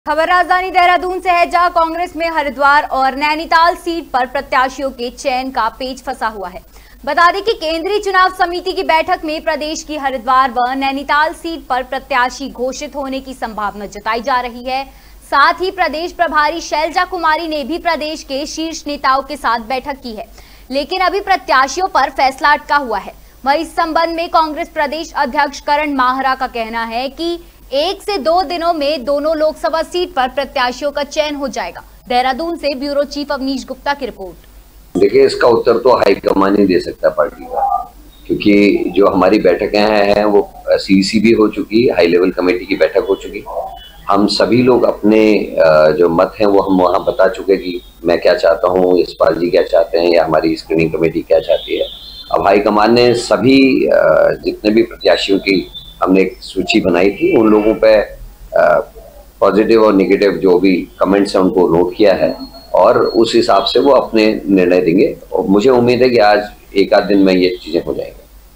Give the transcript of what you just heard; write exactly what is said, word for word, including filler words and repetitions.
खबर राजधानी देहरादून से है, जहां कांग्रेस में हरिद्वार और नैनीताल सीट पर प्रत्याशियों के चयन का पेच फंसा हुआ है। बता दें कि केंद्रीय चुनाव समिति की बैठक में प्रदेश की हरिद्वार व नैनीताल सीट पर प्रत्याशी घोषित होने की संभावना जताई जा रही है। साथ ही प्रदेश प्रभारी शैलजा कुमारी ने भी प्रदेश के शीर्ष नेताओं के साथ बैठक की है, लेकिन अभी प्रत्याशियों पर फैसला अटका हुआ है। वहीं इस संबंध में कांग्रेस प्रदेश अध्यक्ष करण माहरा का कहना है कि एक से दो दिनों में दोनों लोकसभा सीट पर प्रत्याशियों का चयन हो जाएगा। देहरादून से ब्यूरो चीफ अवनीश गुप्ता की रिपोर्ट। देखिए, इसका उत्तर तो हाईकमान ही दे सकता है पार्टी का, क्योंकि जो हमारी बैठकें हैं वो सीईसी भी हो चुकी, हाई लेवल कमेटी की बैठक हो चुकी। हम सभी लोग अपने जो मत हैं वो हम वहाँ बता चुके कि मैं क्या चाहता हूँ, यशपाल जी क्या चाहते हैं या हमारी स्क्रीनिंग कमेटी क्या चाहती है। अब हाईकमान ने सभी जितने भी प्रत्याशियों की हमने एक सूची बनाई थी, उन लोगों पे पॉजिटिव और नेगेटिव जो भी कमेंट्स हैं उनको नोट किया है और उस हिसाब से वो अपने निर्णय देंगे। और मुझे उम्मीद है कि आज एक आध दिन में ये चीजें हो जाएंगी।